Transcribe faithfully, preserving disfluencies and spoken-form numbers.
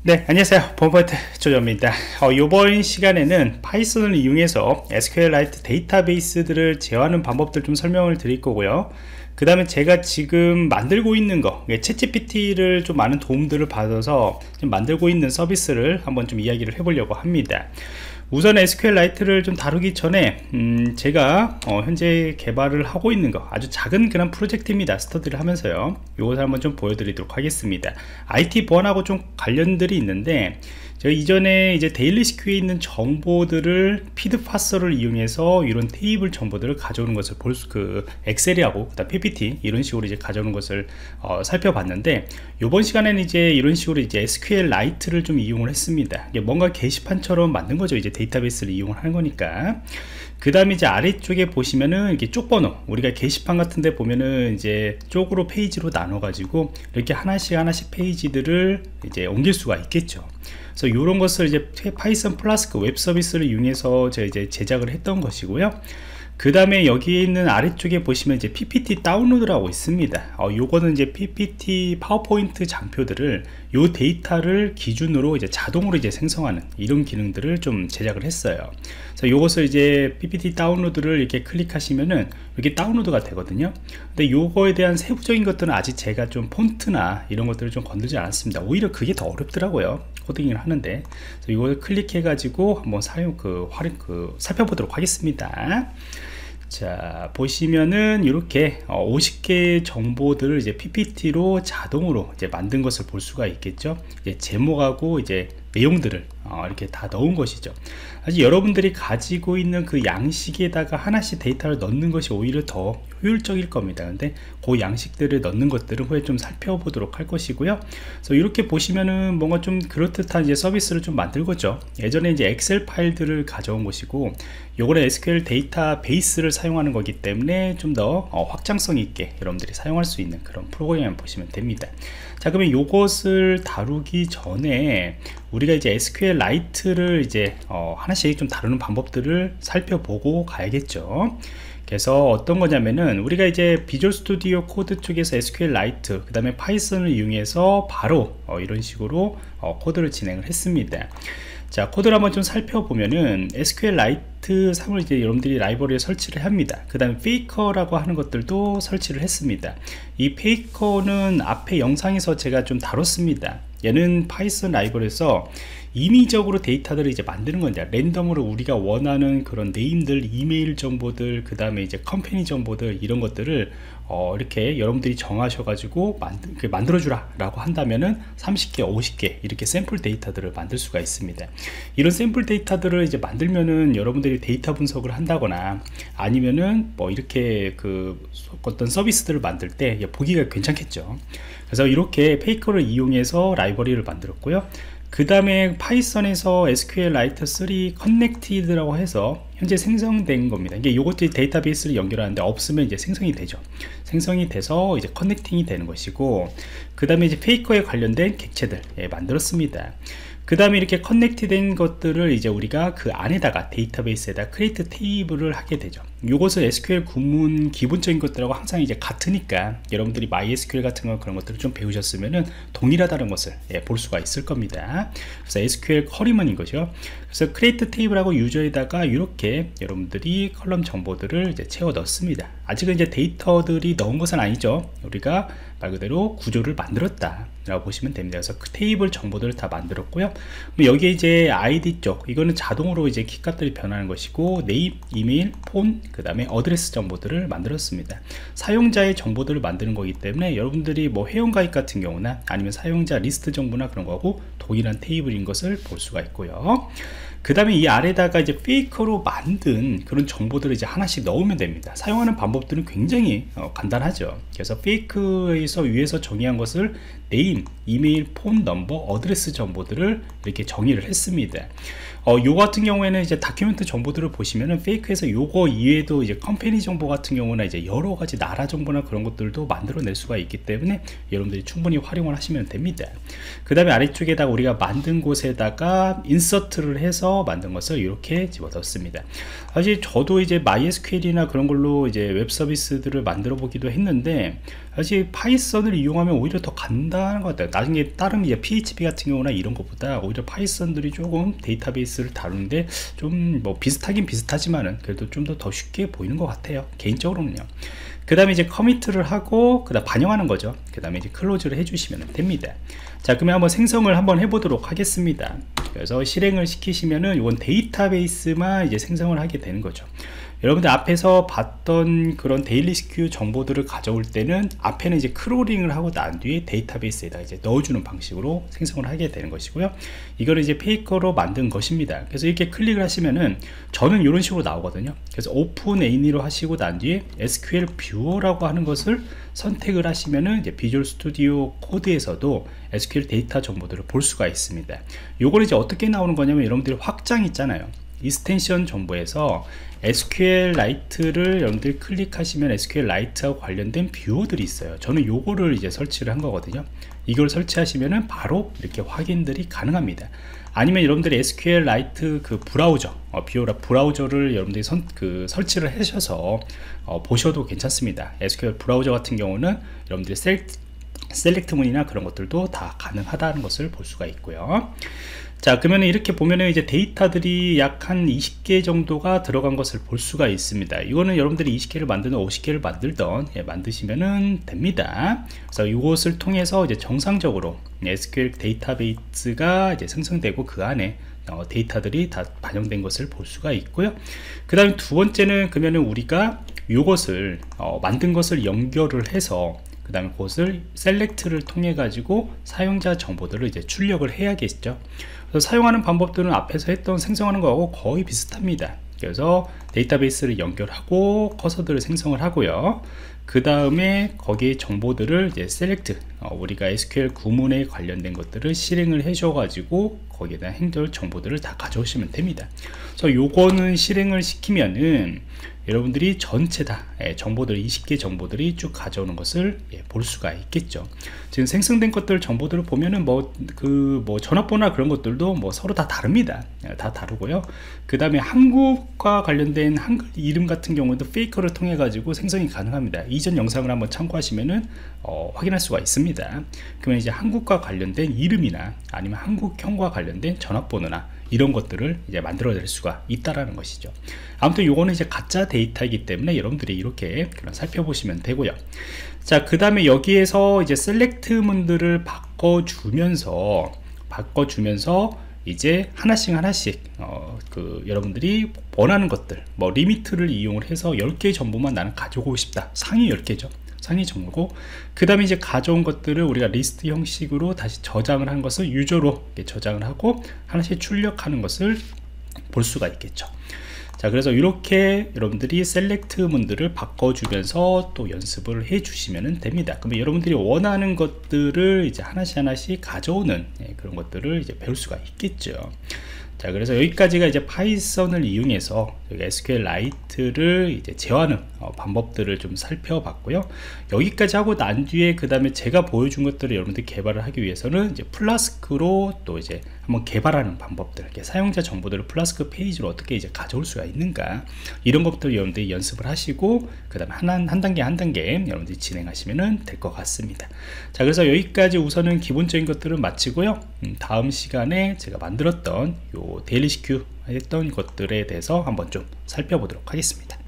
네, 안녕하세요. 범퍼트 조조입니다. 어, 이번 시간에는 파이썬을 이용해서 에스큐엘라이트 데이터베이스들을 제어하는 방법들 좀 설명을 드릴 거고요. 그 다음에 제가 지금 만들고 있는 거, 챗지피티를 좀 많은 도움들을 받아서 좀 만들고 있는 서비스를 한번 좀 이야기를 해보려고 합니다. 우선 에스큐엘라이트를 좀 다루기 전에 음 제가 어 현재 개발을 하고 있는 거 아주 작은 그런 프로젝트입니다. 스터디를 하면서요, 이것을 한번 좀 보여드리도록 하겠습니다. 아이티 보안하고 좀 관련들이 있는데, 제가 이전에 이제 데일리스큐에 있는 정보들을 피드 파서를 이용해서 이런 테이블 정보들을 가져오는 것을 볼 수, 그 엑셀이하고 그다음 피피티 이런 식으로 이제 가져오는 것을 어, 살펴봤는데, 이번 시간에는 이제 이런 식으로 이제 에스큐엘라이트를 좀 이용을 했습니다. 이게 뭔가 게시판처럼 만든 거죠. 이제 데이터베이스를 이용을 하는 거니까. 그 다음에 이제 아래쪽에 보시면은 이렇게 쪽번호, 우리가 게시판 같은데 보면은 이제 쪽으로 페이지로 나눠 가지고 이렇게 하나씩 하나씩 페이지들을 이제 옮길 수가 있겠죠. 그래서 이런 것을 이제 파이썬 플라스크 웹 서비스를 이용해서 제가 이제 제작을 했던 것이고요. 그 다음에 여기 있는 아래쪽에 보시면 이제 피피티 다운로드라고 있습니다. 어, 요거는 이제 피피티 파워포인트 장표들을 요 데이터를 기준으로 이제 자동으로 이제 생성하는 이런 기능들을 좀 제작을 했어요. 그래서 요것을 이제 피피티 다운로드를 이렇게 클릭하시면은 이렇게 다운로드가 되거든요. 근데 요거에 대한 세부적인 것들은 아직 제가 좀 폰트나 이런 것들을 좀 건들지 않았습니다. 오히려 그게 더 어렵더라고요, 코딩을 하는데. 그래서 이걸 클릭해 가지고 한번 사용 그 활용 그 살펴보도록 하겠습니다. 자, 보시면은 이렇게 오십 개의 정보들을 이제 피피티로 자동으로 이제 만든 것을 볼 수가 있겠죠. 이제 제목하고 이제 내용들을 어, 이렇게 다 넣은 것이죠. 사실 여러분들이 가지고 있는 그 양식에다가 하나씩 데이터를 넣는 것이 오히려 더 효율적일 겁니다. 근데 그 양식들을 넣는 것들은 후에 좀 살펴보도록 할 것이고요. 그래서 이렇게 보시면은 뭔가 좀 그럴듯한 이제 서비스를 좀 만들겠죠. 예전에 이제 엑셀 파일들을 가져온 것이고, 요거는 에스큐엘 데이터베이스를 사용하는 거기 때문에 좀 더 어, 확장성 있게 여러분들이 사용할 수 있는 그런 프로그램을 보시면 됩니다. 자, 그러면 요것을 다루기 전에 우리가 이제 에스큐엘라이트를 이제 어, 하나씩 좀 다루는 방법들을 살펴보고 가야겠죠. 그래서 어떤 거냐면은, 우리가 이제 비주얼 스튜디오 코드 쪽에서 에스큐엘라이트 그 다음에 파이썬을 이용해서 바로 어, 이런 식으로 어, 코드를 진행을 했습니다. 자, 코드를 한번 좀 살펴보면은 에스큐엘라이트 상을 이제 여러분들이 라이브러리에 설치를 합니다. 그 다음에 페이커라고 하는 것들도 설치를 했습니다. 이 페이커는 앞에 영상에서 제가 좀 다뤘습니다. 얘는 파이썬 라이브러리에서 임의적으로 데이터들을 이제 만드는 건데, 랜덤으로 우리가 원하는 그런 네임들, 이메일 정보들, 그 다음에 이제 컴퍼니 정보들, 이런 것들을 어, 이렇게 여러분들이 정하셔가지고 만들, 그 만들어주라 라고 한다면은 삼십 개, 오십 개 이렇게 샘플 데이터들을 만들 수가 있습니다. 이런 샘플 데이터들을 이제 만들면은 여러분들이 데이터 분석을 한다거나 아니면은 뭐 이렇게 그 어떤 서비스들을 만들 때 보기가 괜찮겠죠. 그래서 이렇게 페이커를 이용해서 라이브러리를 만들었고요. 그 다음에 파이썬에서 에스큐엘라이트 쓰리 커넥티드라고 해서 현재 생성된 겁니다. 이게 요것들이 데이터베이스를 연결하는데 없으면 이제 생성이 되죠. 생성이 돼서 이제 커넥팅이 되는 것이고, 그 다음에 이제 페이커에 관련된 객체들 예, 만들었습니다. 그 다음에 이렇게 커넥트 된 것들을 이제 우리가 그 안에다가 데이터베이스에다 크리에이트 테이블을 하게 되죠. 요것은 에스큐엘 구문 기본적인 것들하고 항상 이제 같으니까 여러분들이 마이에스큐엘 같은 거 그런 것들을 좀 배우셨으면은 동일하다는 것을 예, 볼 수가 있을 겁니다. 그래서 에스큐엘 쿼리문인 거죠. 그래서 크리에이트 테이블하고 유저에다가 이렇게 여러분들이 컬럼 정보들을 이제 채워 넣습니다. 아직은 이제 데이터들이 넣은 것은 아니죠. 우리가 말 그대로 구조를 만들었다 라고 보시면 됩니다. 그래서 그 테이블 정보들을 다 만들었고요. 여기에 이제 아이디 쪽, 이거는 자동으로 이제 키값들이 변하는 것이고, 네임, 이메일, 폰, 그 다음에 어드레스 정보들을 만들었습니다. 사용자의 정보들을 만드는 거기 때문에 여러분들이 뭐 회원가입 같은 경우나 아니면 사용자 리스트 정보나 그런 거하고 동일한 테이블인 것을 볼 수가 있고요. 그 다음에 이 아래다가 이제 페이커로 만든 그런 정보들을 이제 하나씩 넣으면 됩니다. 사용하는 방법들은 굉장히 어, 간단하죠. 그래서 페이커에서 위에서 정의한 것을 네임, 이메일, 폰 넘버, 어드레스 정보들을 이렇게 정의를 했습니다. 어, 요 같은 경우에는 이제 다큐멘트 정보들을 보시면은 페이크에서 요거 이외에도 이제 컴퍼니 정보 같은 경우나 이제 여러 가지 나라 정보나 그런 것들도 만들어낼 수가 있기 때문에 여러분들이 충분히 활용을 하시면 됩니다. 그 다음에 아래쪽에다가 우리가 만든 곳에다가 인서트를 해서 해서 만든 것을 이렇게 집어넣습니다. 사실 저도 이제 마이에스큐엘이나 그런 걸로 이제 웹 서비스들을 만들어 보기도 했는데, 사실 파이썬을 이용하면 오히려 더 간단한 것 같아요. 나중에 다른 이제 피에이치피 같은 경우나 이런 것보다 오히려 파이썬들이 조금 데이터베이스를 다루는데 좀 뭐 비슷하긴 비슷하지만은 그래도 좀 더 더 쉽게 보이는 것 같아요, 개인적으로는요. 그 다음에 이제 커미트를 하고 그 다음 반영하는 거죠. 그 다음에 이제 클로즈를 해주시면 됩니다. 자, 그러면 한번 생성을 한번 해보도록 하겠습니다. 그래서 실행을 시키시면은 이건 데이터베이스만 이제 생성을 하게 되는 거죠. 여러분들 앞에서 봤던 그런 데일리스큐 정보들을 가져올 때는 앞에는 이제 크롤링을 하고 난 뒤에 데이터베이스에다 이제 넣어주는 방식으로 생성을 하게 되는 것이고요. 이거를 이제 페이커로 만든 것입니다. 그래서 이렇게 클릭을 하시면은 저는 이런 식으로 나오거든요. 그래서 오픈 에이니로 하시고 난 뒤에 에스큐엘 뷰어라고 하는 것을 선택을 하시면은 이제 비주얼 스튜디오 코드에서도 에스큐엘 데이터 정보들을 볼 수가 있습니다. 요걸 이제 어떻게 나오는 거냐면, 여러분들이 확장 있잖아요. 이스텐션 정보에서 에스큐엘라이트를 여러분들이 클릭하시면 에스큐엘라이트하고 관련된 뷰어들이 있어요. 저는 요거를 이제 설치를 한 거거든요. 이걸 설치하시면은 바로 이렇게 확인들이 가능합니다. 아니면 여러분들이 에스큐엘라이트 그 브라우저, 어, 비오라 브라우저를 여러분들이 선, 그 설치를 하셔서 어, 보셔도 괜찮습니다. 에스큐엘 브라우저 같은 경우는 여러분들이 셀렉트, 셀렉트 문이나 그런 것들도 다 가능하다는 것을 볼 수가 있고요. 자, 그러면 이렇게 보면은 이제 데이터들이 약 한 이십 개 정도가 들어간 것을 볼 수가 있습니다. 이거는 여러분들이 이십 개를 만드든 오십 개를 만들던 예, 만드시면은 됩니다. 그래서 이것을 통해서 이제 정상적으로 에스큐엘 데이터베이스가 이제 생성되고 그 안에 어, 데이터들이 다 반영된 것을 볼 수가 있고요. 그 다음에 두 번째는 그러면은 우리가 이것을 어, 만든 것을 연결을 해서 그 다음에 그것을 셀렉트를 통해 가지고 사용자 정보들을 이제 출력을 해야겠죠. 그래서 사용하는 방법들은 앞에서 했던 생성하는 거하고 거의 비슷합니다. 그래서 데이터베이스를 연결하고 커서들을 생성을 하고요. 그 다음에 거기에 정보들을 이제 셀렉트, 어, 우리가 에스큐엘 구문에 관련된 것들을 실행을 해줘 가지고 거기에다 행절 정보들을 다 가져오시면 됩니다. 그래서 요거는 실행을 시키면은 여러분들이 전체 다 예, 정보들 이십 개 정보들이 쭉 가져오는 것을 예, 볼 수가 있겠죠. 지금 생성된 것들 정보들을 보면은 뭐 그 뭐 전화번호나 그런 것들도 뭐 서로 다 다릅니다. 예, 다 다르고요. 그 다음에 한국과 관련된 한글 이름 같은 경우도 페이커를 통해 가지고 생성이 가능합니다. 이전 영상을 한번 참고하시면은 어, 확인할 수가 있습니다. 그러면 이제 한국과 관련된 이름이나 아니면 한국형과 관련된 전화번호나 이런 것들을 이제 만들어낼 수가 있다라는 것이죠. 아무튼 요거는 이제 가짜 데이터이기 때문에 여러분들이 이렇게 그냥 살펴보시면 되고요. 자, 그 다음에 여기에서 이제 셀렉트 문들을 바꿔주면서 바꿔주면서 이제 하나씩 하나씩 어, 그 여러분들이 원하는 것들 뭐 리미트를 이용을 해서 열 개 정보만 나는 가져오고 싶다. 상위 열 개죠. 상위 정보고, 그 다음에 이제 가져온 것들을 우리가 리스트 형식으로 다시 저장을 한 것을 유저로 저장을 하고 하나씩 출력하는 것을 볼 수가 있겠죠. 자, 그래서 이렇게 여러분들이 셀렉트 문들을 바꿔주면서 또 연습을 해 주시면 됩니다. 그러면 여러분들이 원하는 것들을 이제 하나씩 하나씩 가져오는 예, 그런 것들을 이제 배울 수가 있겠죠. 자, 그래서 여기까지가 이제 파이썬을 이용해서 에스큐엘라이트를 이제 제어하는 어, 방법들을 좀 살펴봤고요. 여기까지 하고 난 뒤에 그 다음에 제가 보여준 것들을 여러분들이 개발을 하기 위해서는 이제 플라스크로 또 이제 한번 개발하는 방법들, 사용자 정보들을 플라스크 페이지로 어떻게 이제 가져올 수가 있는가, 이런 것들을 여러분들이 연습을 하시고 그 다음에 한, 한 단계 한 단계 여러분들이 진행하시면 될 것 같습니다. 자, 그래서 여기까지 우선은 기본적인 것들을 마치고요. 음, 다음 시간에 제가 만들었던 요 데일리시큐 했던 것들에 대해서 한번 좀 살펴보도록 하겠습니다.